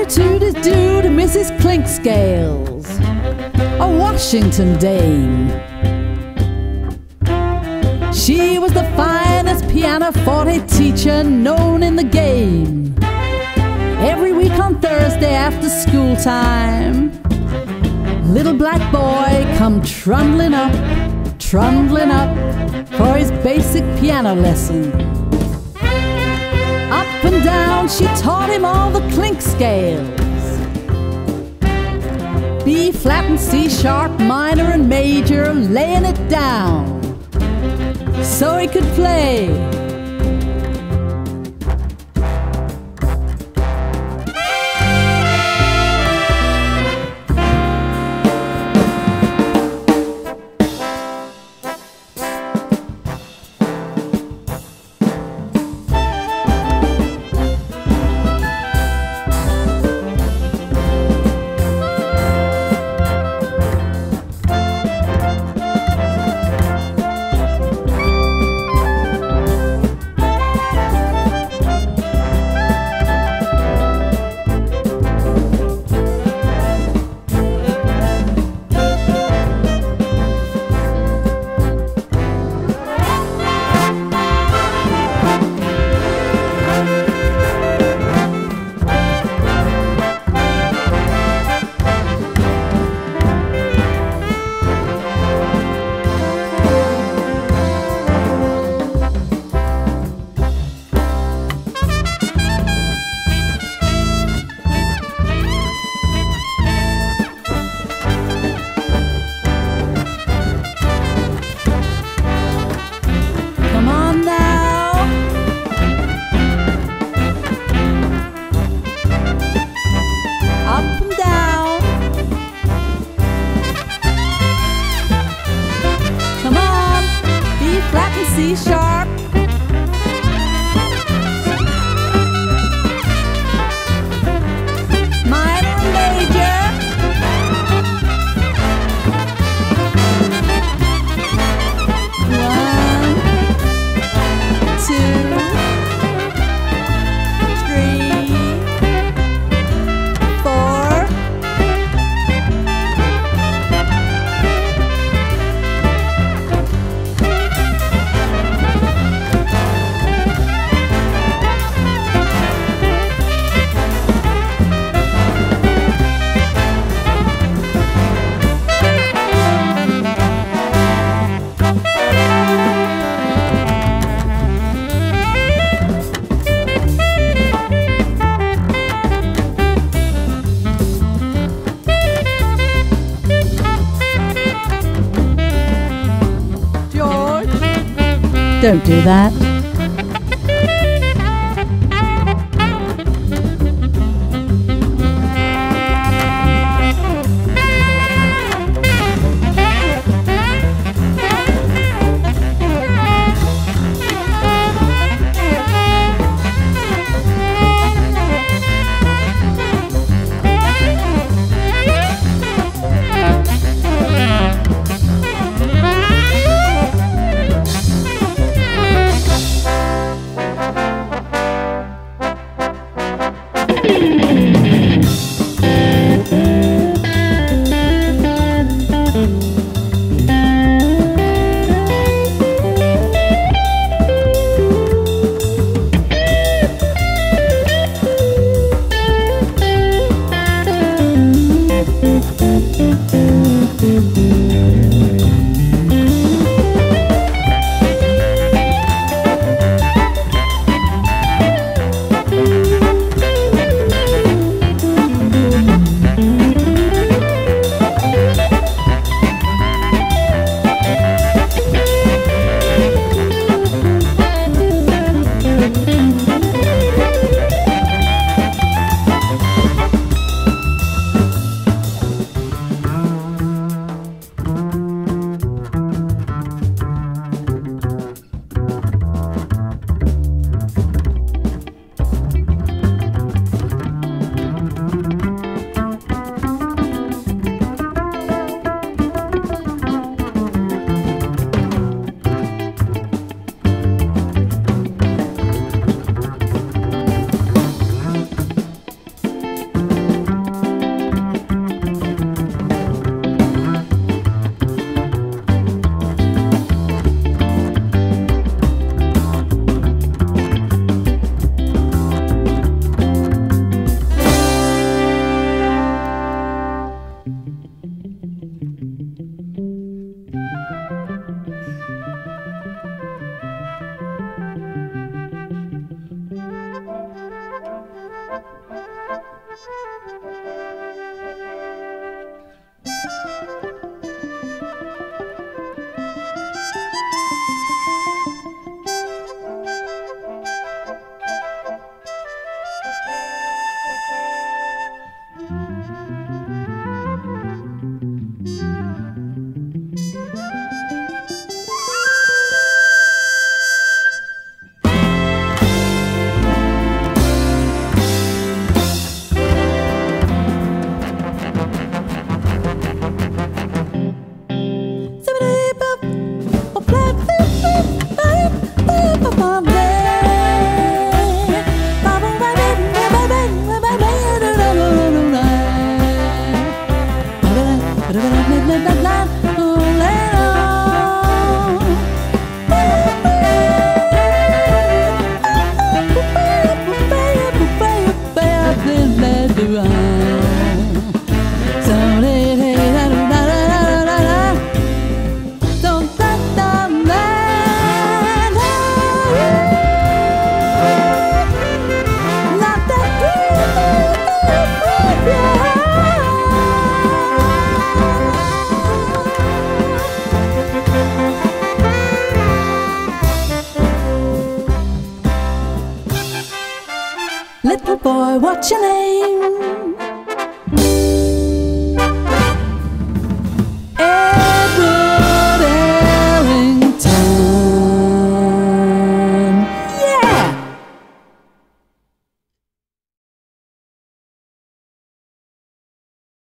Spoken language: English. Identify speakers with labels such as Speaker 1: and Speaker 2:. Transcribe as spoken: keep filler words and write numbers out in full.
Speaker 1: Howdy-toody-doo to Missus Clinkscales, a Washington dame. She was the finest pianoforte teacher known in the game. Every week on Thursday after school time, little black boy come trundling up, trundling up for his basic piano lesson. Up and down she taught him all the clink scales, B flat and C sharp, minor and major, laying it down so he could play. C sharp, minor and major, one, two, three, four, don't do that. Little boy, what's your name?